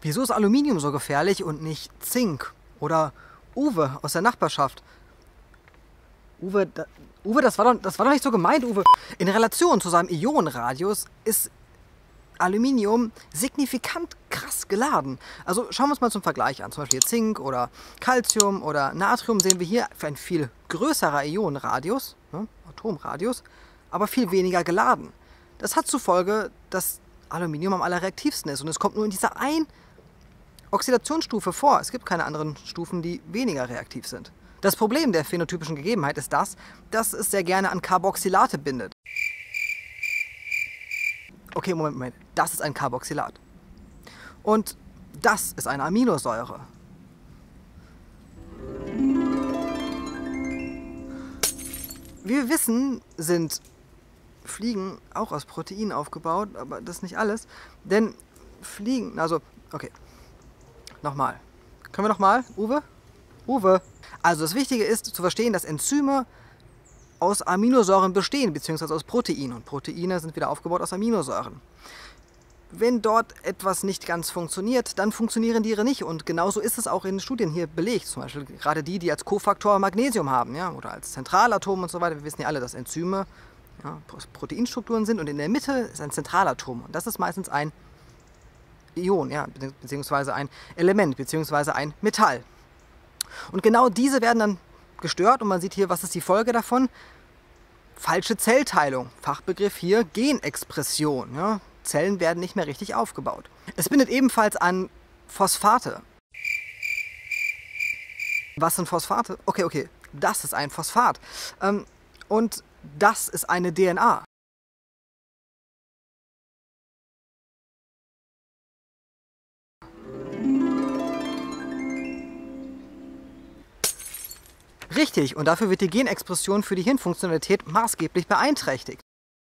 Wieso ist Aluminium so gefährlich und nicht Zink? Oder Uwe aus der Nachbarschaft? Uwe, das war doch nicht so gemeint, Uwe. In Relation zu seinem Ionenradius ist Aluminium signifikant krass geladen. Also schauen wir uns mal zum Vergleich an. Zum Beispiel Zink oder Calcium oder Natrium sehen wir hier für ein viel größerer Ionenradius, ne, Atomradius, aber viel weniger geladen. Das hat zur Folge, dass Aluminium am allerreaktivsten ist und es kommt nur in dieser einen Oxidationsstufe vor. Es gibt keine anderen Stufen, die weniger reaktiv sind. Das Problem der phänotypischen Gegebenheit ist das, dass es sehr gerne an Carboxylate bindet. Okay, Moment. Das ist ein Carboxylat. Und das ist eine Aminosäure. Wie wir wissen, sind Fliegen auch aus Proteinen aufgebaut, aber das ist nicht alles. Denn Fliegen, okay. Nochmal. Können wir nochmal? Uwe? Uwe. Also das Wichtige ist zu verstehen, dass Enzyme aus Aminosäuren bestehen, beziehungsweise aus Proteinen. Und Proteine sind wieder aufgebaut aus Aminosäuren. Wenn dort etwas nicht ganz funktioniert, dann funktionieren die nicht. Und genauso ist es auch in Studien hier belegt. Zum Beispiel gerade die als Kofaktor Magnesium haben, ja, oder als Zentralatom und so weiter. Wir wissen ja alle, dass Enzyme Proteinstrukturen sind und in der Mitte ist ein Zentralatom. Und das ist meistens ein Ion, ja, beziehungsweise ein Element, beziehungsweise ein Metall. Und genau diese werden dann gestört und man sieht hier, was ist die Folge davon? Falsche Zellteilung. Fachbegriff hier Genexpression. Ja? Zellen werden nicht mehr richtig aufgebaut. Es bindet ebenfalls an Phosphate. Was sind Phosphate? Okay, das ist ein Phosphat. Und das ist eine DNA. Richtig, und dafür wird die Genexpression für die Hirnfunktionalität maßgeblich beeinträchtigt.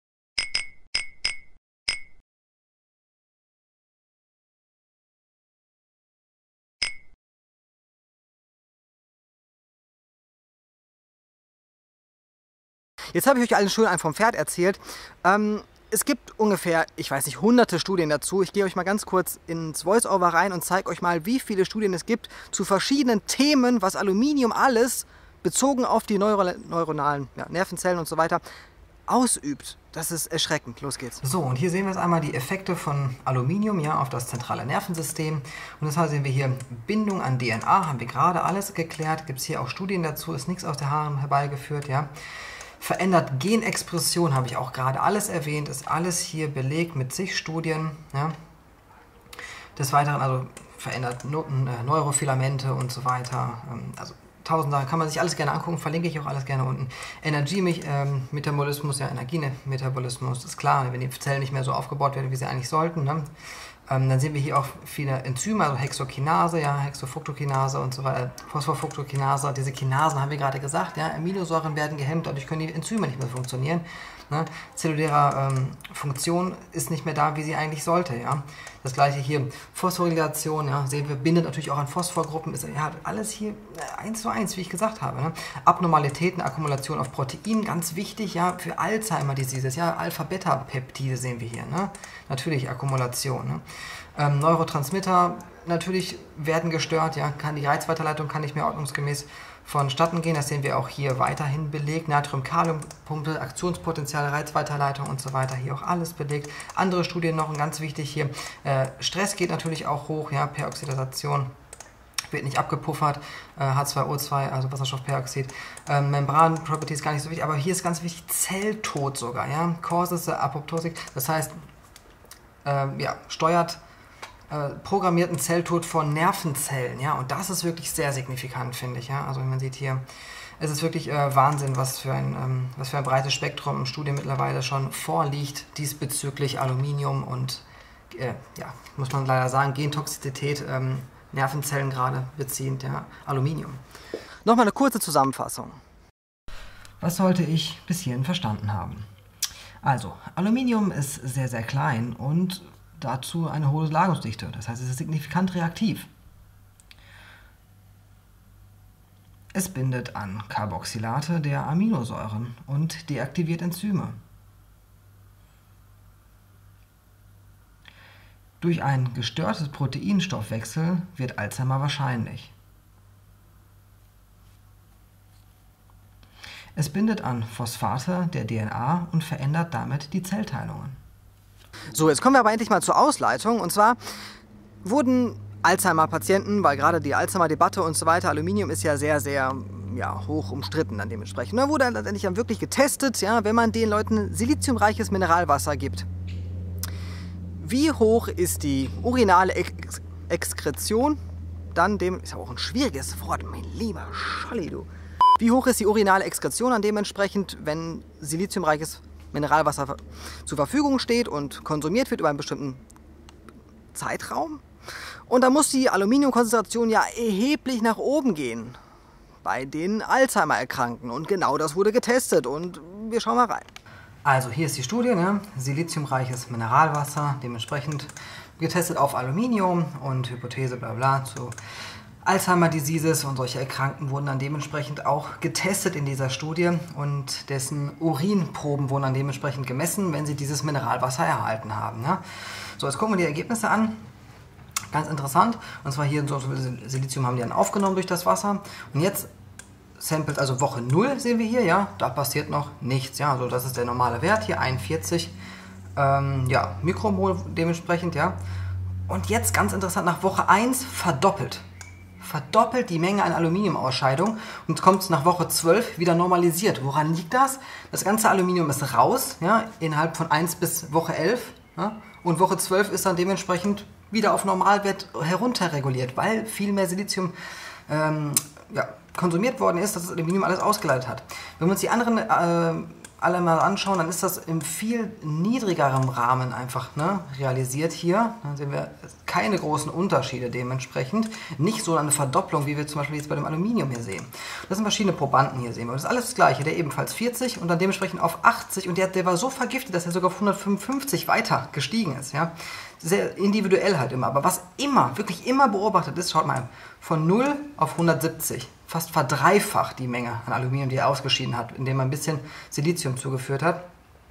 Jetzt habe ich euch allen schön einen vom Pferd erzählt. Es gibt ungefähr, ich weiß nicht, hunderte Studien dazu. Ich gehe euch mal ganz kurz ins Voice-Over rein und zeige euch mal, wie viele Studien es gibt zu verschiedenen Themen, was Aluminium alles bezogen auf die neuronalen Nervenzellen und so weiter ausübt. Das ist erschreckend. Los geht's. So, und hier sehen wir jetzt einmal die Effekte von Aluminium auf das zentrale Nervensystem. Und deshalb sehen wir hier Bindung an DNA, haben wir gerade alles geklärt. Gibt es hier auch Studien dazu, ist nichts aus der Haaren herbeigeführt. Verändert Genexpression, habe ich auch gerade alles erwähnt, ist alles hier belegt mit zig Studien. Ja. Des Weiteren also verändert Neurofilamente und so weiter. Also 1000 Sachen kann man sich alles gerne angucken, verlinke ich auch alles gerne unten. Energiemetabolismus, Energiemetabolismus, ist klar, wenn die Zellen nicht mehr so aufgebaut werden, wie sie eigentlich sollten. Ne? Dann sehen wir hier auch viele Enzyme, also Hexokinase, Hexofructokinase und so weiter, Phosphofructokinase. Diese Kinasen haben wir gerade gesagt, Aminosäuren werden gehemmt, dadurch können die Enzyme nicht mehr funktionieren. Ne? Zelluläre Funktion ist nicht mehr da, wie sie eigentlich sollte. Ja? Das gleiche hier, Phosphorylation, sehen wir, bindet natürlich auch an Phosphorgruppen, ist alles hier 1:1, wie ich gesagt habe. Ne? Abnormalitäten, Akkumulation auf Protein, ganz wichtig, für Alzheimer-Diseases, Alpha-Beta-Peptide sehen wir hier, ne? Natürlich Akkumulation. Ne? Neurotransmitter natürlich werden gestört, die Reizweiterleitung kann nicht mehr ordnungsgemäß vonstatten gehen, das sehen wir auch hier weiterhin belegt, Natrium-Kalium-Pumpe, Aktionspotenzial, Reizweiterleitung und so weiter, hier auch alles belegt. Andere Studien noch, und ganz wichtig hier, Stress geht natürlich auch hoch, Peroxidation wird nicht abgepuffert, H2O2, also Wasserstoffperoxid, Membran-Properties gar nicht so wichtig, aber hier ist ganz wichtig, Zelltod sogar, Causes Apoptosis, das heißt, steuert programmierten Zelltod von Nervenzellen, und das ist wirklich sehr signifikant, finde ich, also wie man sieht hier, es ist wirklich Wahnsinn, was für ein breites Spektrum im Studium mittlerweile schon vorliegt diesbezüglich Aluminium und, muss man leider sagen, Gentoxizität, Nervenzellen gerade beziehend, Aluminium. Nochmal eine kurze Zusammenfassung. Was sollte ich bis hierhin verstanden haben? Also, Aluminium ist sehr, sehr klein und dazu eine hohe Ladungsdichte. Das heißt, es ist signifikant reaktiv. Es bindet an Carboxylate der Aminosäuren und deaktiviert Enzyme. Durch ein gestörtes Proteinstoffwechsel wird Alzheimer wahrscheinlich. Es bindet an Phosphate der DNA und verändert damit die Zellteilungen. So, jetzt kommen wir aber endlich mal zur Ausleitung. Und zwar wurden Alzheimer-Patienten, weil gerade die Alzheimer-Debatte und so weiter, Aluminium ist ja sehr, sehr hoch umstritten dann dementsprechend. Da wurde dann letztendlich dann wirklich getestet, ja, wenn man den Leuten siliziumreiches Mineralwasser gibt. Wie hoch ist die urinale Exkretion? Dann dem, ist aber auch ein schwieriges Wort, mein lieber Scholli, du. Wie hoch ist die urinale Exkretion dann dementsprechend, wenn siliziumreiches Mineralwasser zur Verfügung steht und konsumiert wird über einen bestimmten Zeitraum? Und da muss die Aluminiumkonzentration ja erheblich nach oben gehen bei den Alzheimer-Erkrankten. Und genau das wurde getestet und wir schauen mal rein. Also hier ist die Studie, ne? Siliziumreiches Mineralwasser, dementsprechend getestet auf Aluminium und Hypothese bla bla zu Alzheimer-Diseases und solche Erkrankten wurden dann dementsprechend auch getestet in dieser Studie und dessen Urinproben wurden dann dementsprechend gemessen, wenn sie dieses Mineralwasser erhalten haben. Ne? So, jetzt gucken wir die Ergebnisse an. Ganz interessant, und zwar hier so Silizium haben die dann aufgenommen durch das Wasser und jetzt Samples, also Woche 0 sehen wir hier, ja, da passiert noch nichts, ja, also das ist der normale Wert hier, 41 Mikromol dementsprechend, ja. Und jetzt ganz interessant, nach Woche 1 verdoppelt die Menge an Aluminiumausscheidung und kommt nach Woche 12 wieder normalisiert. Woran liegt das? Das ganze Aluminium ist raus, ja, innerhalb von 1 bis Woche 11, ja, und Woche 12 ist dann dementsprechend wieder auf Normalwert herunterreguliert, weil viel mehr Silizium konsumiert worden ist, dass das Aluminium alles ausgeleitet hat. Wenn wir uns die anderen alle mal anschauen, dann ist das in viel niedrigerem Rahmen einfach realisiert hier. Dann sehen wir keine großen Unterschiede dementsprechend. Nicht so eine Verdopplung, wie wir zum Beispiel jetzt bei dem Aluminium hier sehen. Das sind verschiedene Probanden hier sehen wir. Und das ist alles das Gleiche. Der ebenfalls 40 und dann dementsprechend auf 80 und der war so vergiftet, dass er sogar auf 155 weiter gestiegen ist. Ja? Sehr individuell halt immer. Aber was immer, wirklich immer beobachtet ist, schaut mal, von 0 auf 170. Fast verdreifacht die Menge an Aluminium, die er ausgeschieden hat, indem man ein bisschen Silizium zugeführt hat.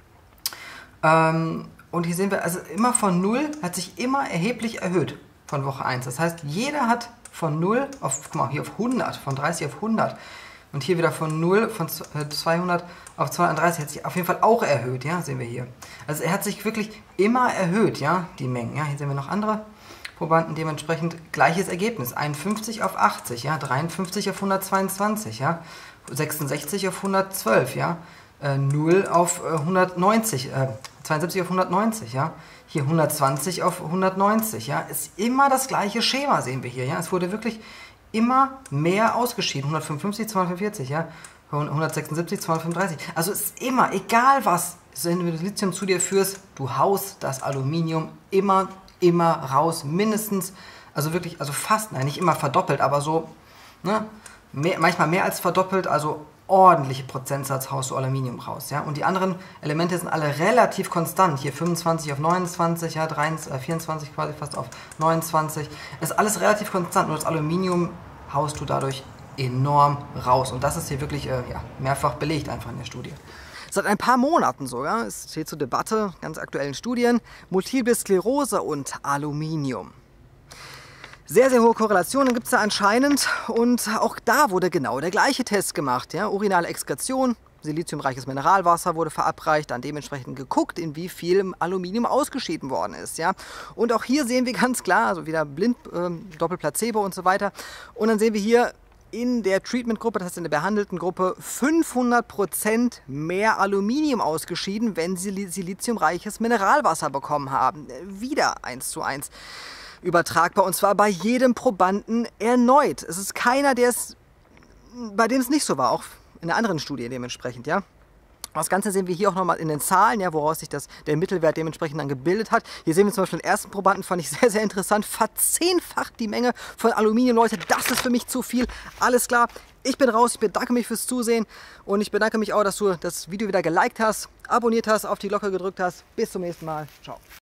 Und hier sehen wir, also immer von 0 hat sich immer erheblich erhöht von Woche 1. Das heißt, jeder hat von 0 auf, guck mal, hier auf 100, von 30 auf 100. Und hier wieder von 0, von 200 auf 230 hat sich auf jeden Fall auch erhöht, ja, sehen wir hier. Also er hat sich wirklich immer erhöht, ja, die Mengen. Ja, hier sehen wir noch andere Probanden, dementsprechend gleiches Ergebnis. 51 auf 80, ja, 53 auf 122, ja, 66 auf 112, ja, 0 auf 190, 72 auf 190, ja, hier 120 auf 190, ja, ist immer das gleiche Schema, sehen wir hier, ja, es wurde wirklich immer mehr ausgeschieden, 155, 245, ja, 176, 235, also es ist immer, egal was, wenn du Silizium zu dir führst, du haust das Aluminium immer raus, mindestens, also wirklich, also fast, nein, nicht immer verdoppelt, aber so, ne, manchmal mehr als verdoppelt, also ordentliche Prozentsatz haust du Aluminium raus, ja, und die anderen Elemente sind alle relativ konstant, hier 25 auf 29, ja, 24 quasi fast auf 29, ist alles relativ konstant, nur das Aluminium haust du dadurch enorm raus und das ist hier wirklich mehrfach belegt einfach in der Studie. Seit ein paar Monaten sogar, es steht zur Debatte, ganz aktuellen Studien, Multiple Sklerose und Aluminium. Sehr, sehr hohe Korrelationen gibt es da anscheinend und auch da wurde genau der gleiche Test gemacht. Ja? Urinale Exkretion, siliziumreiches Mineralwasser wurde verabreicht, dann dementsprechend geguckt, in wie viel Aluminium ausgeschieden worden ist. Ja? Und auch hier sehen wir ganz klar, also wieder blind, Doppelplacebo und so weiter. Und dann sehen wir hier, in der Treatment-Gruppe, das heißt in der behandelten Gruppe, 500% mehr Aluminium ausgeschieden, wenn sie siliziumreiches Mineralwasser bekommen haben. Wieder 1:1 übertragbar und zwar bei jedem Probanden erneut. Es ist keiner, bei dem es nicht so war, auch in einer anderen Studie dementsprechend, ja. Das Ganze sehen wir hier auch nochmal in den Zahlen, ja, woraus sich der Mittelwert dementsprechend dann gebildet hat. Hier sehen wir zum Beispiel den ersten Probanden, fand ich sehr, sehr interessant. Verzehnfacht die Menge von Aluminium, Leute. Das ist für mich zu viel. Alles klar, ich bin raus. Ich bedanke mich fürs Zusehen. Und ich bedanke mich auch, dass du das Video wieder geliked hast, abonniert hast, auf die Glocke gedrückt hast. Bis zum nächsten Mal. Ciao.